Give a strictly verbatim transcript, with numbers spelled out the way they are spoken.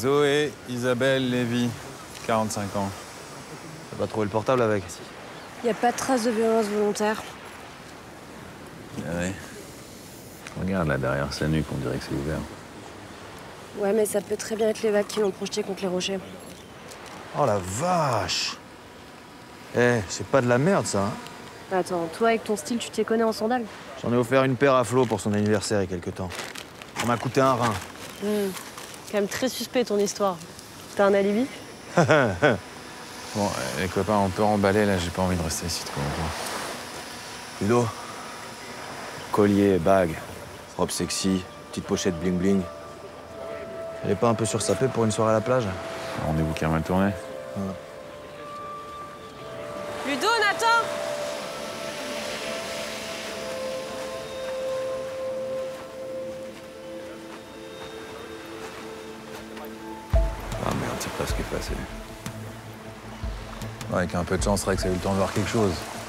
Zoé Isabelle Lévy, quarante-cinq ans. T'as pas trouvé le portable avec? Y a pas de trace de violence volontaire. Ah ouais. Regarde là derrière sa nuque, on dirait que c'est ouvert. Ouais, mais ça peut très bien être les vagues qui l'ont projeté contre les rochers. Oh la vache! Eh, c'est pas de la merde ça, hein? Attends, toi avec ton style, tu t'y connais en sandales? J'en ai offert une paire à Flo pour son anniversaire il y a quelque temps. Ça m'a coûté un rein. Mmh. Quand même très suspect ton histoire. T'as un alibi? Bon, les copains, on peut remballer, là, j'ai pas envie de rester ici trop longtemps. Ludo, collier, bague, robe sexy, petite pochette bling bling. Elle est pas un peu sursapée pour une soirée à la plage? Rendez-vous qui a mal tourné. Ouais. Ludo, Nathan! Ah merde, c'est presque effacé. Ouais, avec un peu de chance, Rex a eu le temps de voir quelque chose.